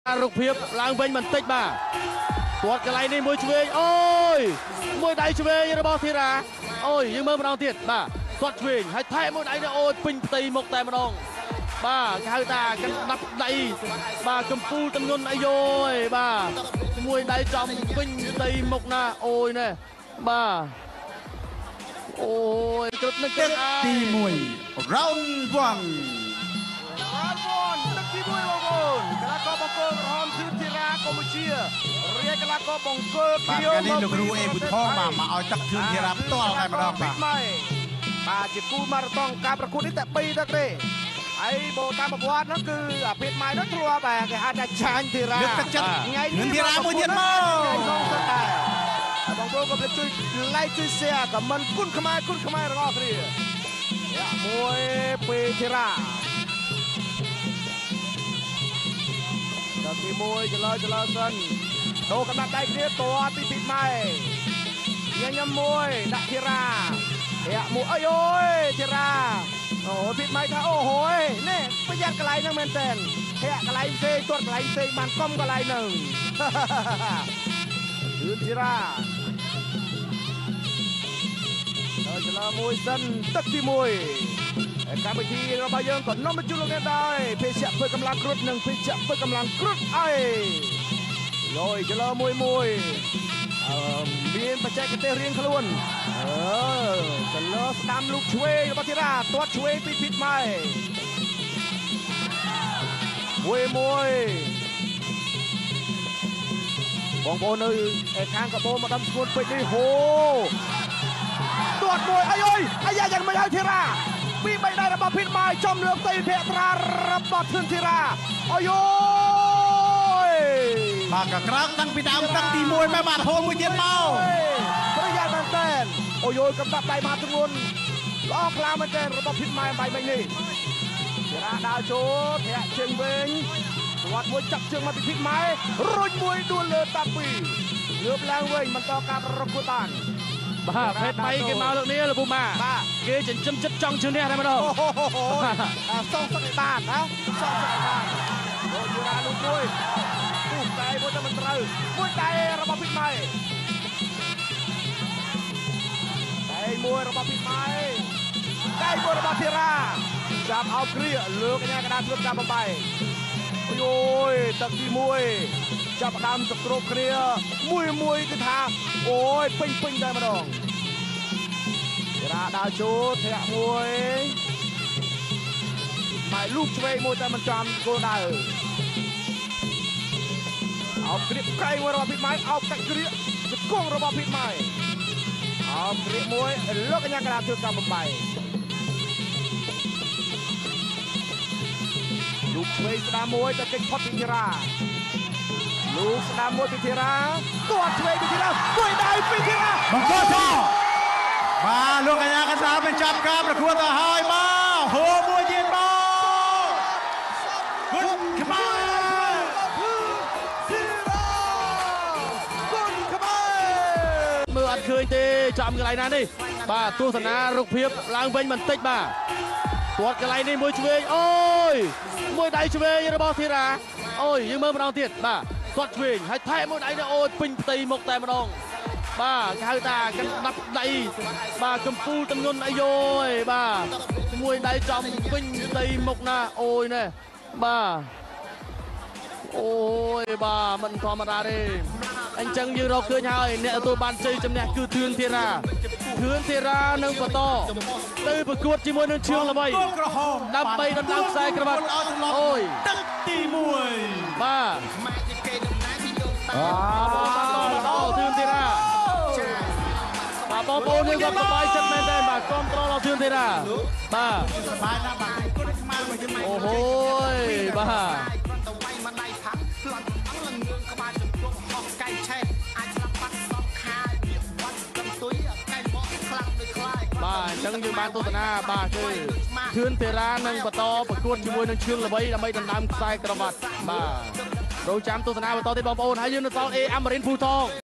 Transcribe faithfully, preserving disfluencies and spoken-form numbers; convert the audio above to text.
រូបភាពឡើងវិញបន្តិចបាទគាត់កន្លែងនេះមួយឆ្វេងអូយមួយដៃឆ្វេងរបស់ធីរ៉ាអូយយើងមើលម្ដងទៀតបាទគាត់ឆ្វេងហើយថែមួយដៃនេះអូយពេញផ្ទៃមុខតែម្ដងបាទគេហៅថាកណ្ដាប់ដៃបាទកំពូលទម្ងន់អាយយបាទមួយដៃចំពេញផ្ទៃមុខណាអូយណែបាទអូយគ្រប់នឹកទឹកទីមួយ round one រ៉ាវ៉នទឹកទីមួយបងប្អូនកីឡាករបង្គោលក្រហមគឺធីរ៉ាកម្ពុជារាជកីឡាករបង្គោលខៀវបាទនេះលោកគ្រូអេប៊ូថងបាទមកឲ្យទឹកជើងធីរ៉ាផ្ទាល់តែម្ដងបាទបាទជាគូម៉ារ៉ាតុងការប្រកួតនេះតែពីរទឹកទេហើយបើតាមប្រវត្តិហ្នឹងគឺអាភេទម៉ៃនោះធ្លាប់តែគេហៅថាចាញ់ធីរ៉ាលើកទឹកចិត្តថ្ងៃនេះធីរ៉ាមួយទៀតមកបងប្អូនក៏ជួយ like ជួយ share ខមមិនគុណខ្មែរគុណខ្មែរទាំងអស់គ្នាមួយពីធីរ៉ាដល់ទីមួយចលើចលើសិនដូរកណ្ដាប់ដៃគ្នាតពីពីម៉ៃញញឹមមួយដាក់ធីរ៉ាធាក់មួយអើយអូយធីរ៉ាអូពីម៉ៃថាអូហូយនេះប្រយ័ត្នកន្លែងហ្នឹងមែនតើធាក់កន្លែងផ្សេងទាត់កន្លែងផ្សេងបានកុំកន្លែងហ្នឹងគឺធីរ៉ាដល់ចលើមួយសិនទឹកទីមួយកម្មវិធីរបស់យើងក៏នាំមកជូនលោកអ្នកដែរភេសជ្ជៈធ្វើកម្លាំងគ្រុតនិងភេសជ្ជៈធ្វើកម្លាំងគ្រុតអីលយចលើមួយមួយអឺមានបច្ចេកទេសរៀងខ្លួនអឺចលើស្ដាំលូកឆ្វេងរបស់ធីរ៉ាទាត់ឆ្វេងពីពីម៉ៃមួយមួយបងប្អូននៅឯខាងកបោមកដាំស្គួតពេជ្រនេះហូទាត់មួយអីអើយអាយ៉ាយ៉ាងមិនហើយធីរ៉ាពីបីដៃរបស់ពីម៉ៃចំលើកទៅភក្ត្រារបស់ធឿនធីរ៉ាអយយបាទកក្រោកតាំងពីដើមទឹកទីមួយមកបាទហូរមួយទៀតមកប្រយ័ត្នមែនតើអូយយកំដាប់ដៃមកធ្ងន់ល្អខ្លាំងមែនតើរបស់ពីម៉ៃបាយមិញនេះធីរ៉ាដើរចូលធាក់ជើងវិញគាត់មួយចាប់ជើងមកពីពីម៉ៃរុញមួយដួលលើតាពីលើបឡើងវិញបន្តការប្រកួតបានបាទភេទម៉ៃគេមកលើកនេះលោកពូម៉ាគេចិញ្ចឹមចិត្តចង់ជើងនេះតែម្ដងអូសងសឹកឲ្យបានណាសងសឹកឲ្យបានអូយរ៉ាលោកមួយទូតែមួយតែមិនត្រូវមួយតែរបស់ពីម៉ៃតែមួយរបស់ពីម៉ៃតែមួយរបស់ធីរ៉ាចាប់អោបគ្រាលើកកញ្ញាកណ្ដាលធ្វើការបំបីអូយទឹកទីមួយចាប់ដើមសក្រូបគ្នាមួយមួយគឺថាអូយពេញពេញតែម្ដងធីរ៉ាដើរចូលធាក់មួយម៉ៃលូកឆ្វេងមួយតែមិនចំគោលដៅអោបគ្រាក្រៃមួយរបស់ពីម៉ៃអោបកាច់គ្រាជង្គង់របស់ពីម៉ៃអោបគ្រាមួយលើកកញ្ញាកណ្ដាលធ្វើការបំបីលូកឆ្វេងស្ដាមមួយតែគេចផុតពីធីរ៉ាលូកស្ដាមមួយពីធីរ៉ាទាត់ឆ្វេងពីធីរ៉ាមួយដៃពីធីរ៉ាបង្កតបាទលោកកញ្ញាកណ្ដាលបញ្ចប់ការប្រកួតទៅហើយមកហូរមួយទៀតមកគុណខ្មែរគុណខ្មែរមើលអត់ឃើញទេចំកន្លែងណានេះបាទទស្សនារូបភាពឡើងវិញបន្តិចបាទទាត់កន្លែងនេះមួយឆ្វេងអូយមួយដៃឆ្វេងរបស់ធីរ៉ាអូយយើងមើលម្ដងទៀតបាទគាត់ឆ្វេងហើយថែមួយដៃនេះអូយពេញផ្ទៃមុខតែម្ដងបាទគេហៅថាកណ្ដាប់ដៃបាទកំពូលទម្ងន់អាយយបាទមួយដៃចំពេញផ្ទៃមុខណាអូយណែបាទអូយបាទមិនធម្មតាទេអញ្ចឹងយើងរកឃើញហើយអ្នកទទួលបានជ័យជំនះគឺធឿនធីរ៉ាធឿនធីរ៉ានឹងបន្តទៅប្រកួតជាមួយនឹងឈឿងល្បីដើម្បីដណ្ដើមខ្សែក្រវ៉ាត់អូយទឹកទីមួយបាទអូធឿនធីរ៉ាបាទបងប្អូនយើងក៏សប្បាយចិត្តមែនទេបាទគ្រប់ត្រដល់ធឿនធីរ៉ាបាទសប្បាយណាស់បាទគុណខ្មែរមកយើងអូហូយបាទបាទអញ្ចឹងយើងបានទស្សនាបាទគឺធឿនធីរ៉ានឹងបន្តប្រកួតជាមួយនឹងឈឿងល្បីដើម្បីដណ្ដើមខ្សែក្រវ៉ាត់បាទរងចាំទស្សនាបន្តទៀតបងប្អូនហើយយើងនៅសល់អេអាម៉ារីនភូថង